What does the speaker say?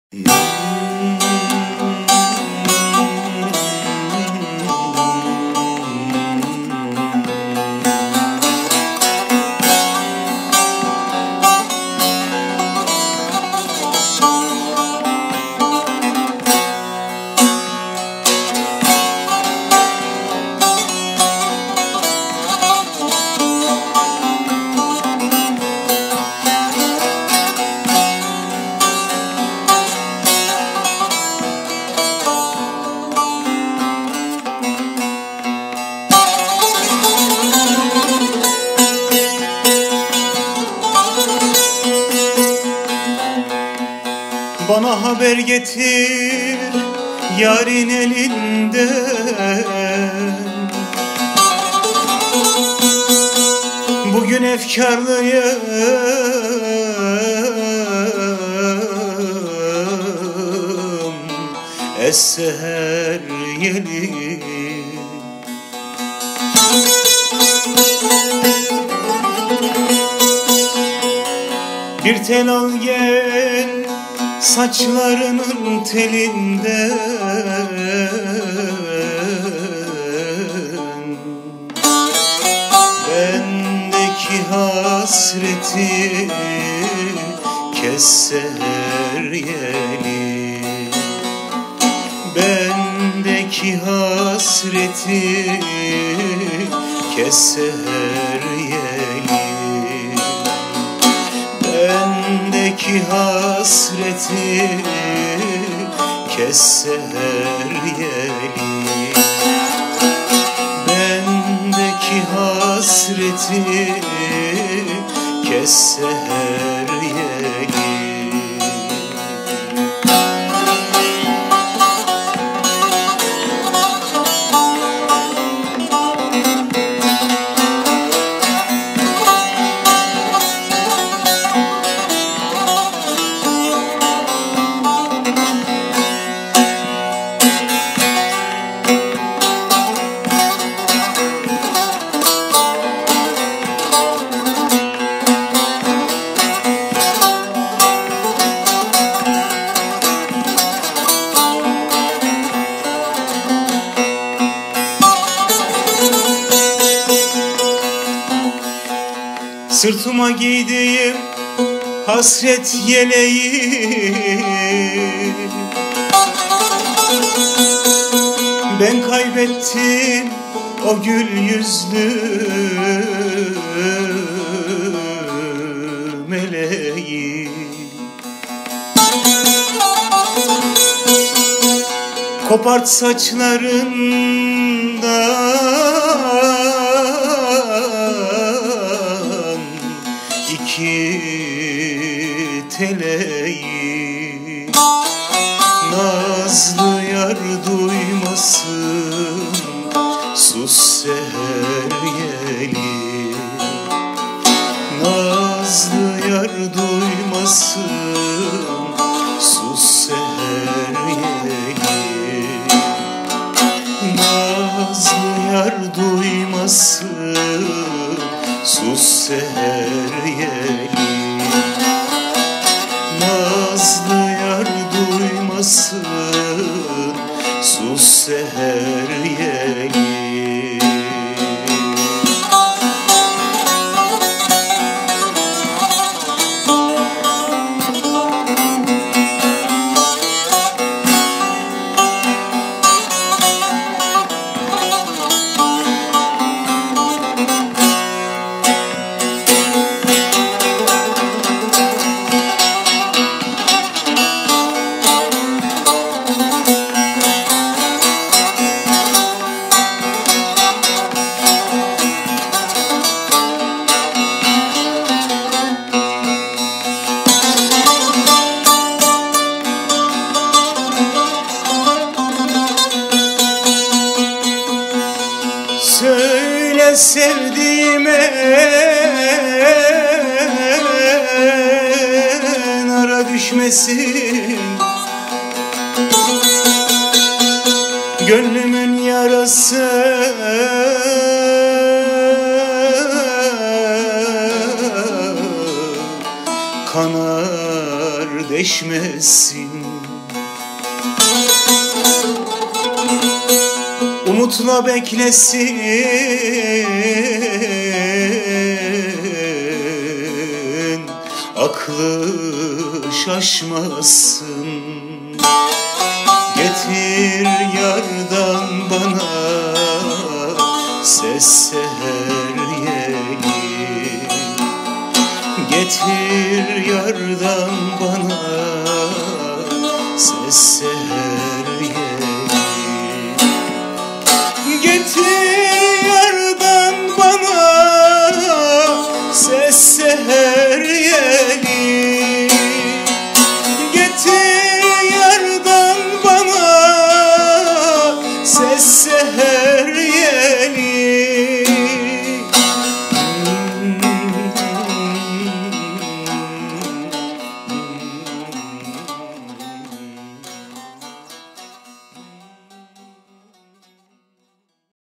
Bana haber getir yarın elinden, bugün efkarlıyım, es-seher yeli. Bir tel al gel saçlarının telinden, bendeki hasreti kes seher yeli. Bendeki hasreti kes seher yeli. Bendeki hasreti kes seher yeli. Bendeki hasreti kes seher yeli. Sırtıma giydiğim hasret yeleği ben kaybettim, o gül yüzlü meleği. Kopart saçlarından iki teleyi, nazlı yar duymasın, sus seher yeli. Nazlı yar duymasın, sus seher yeli. Nazlı yar duymasın, sus seher yeli. Nazlı yar duymasın, sus seher yeli. Söyle sevdiğime nara düşmesin, gönlümün yarası kanar deşmesin. Umutla beklesin, aklı şaşmasın. Getir yardan bana ses seher yeli. Getir yardan bana ses seher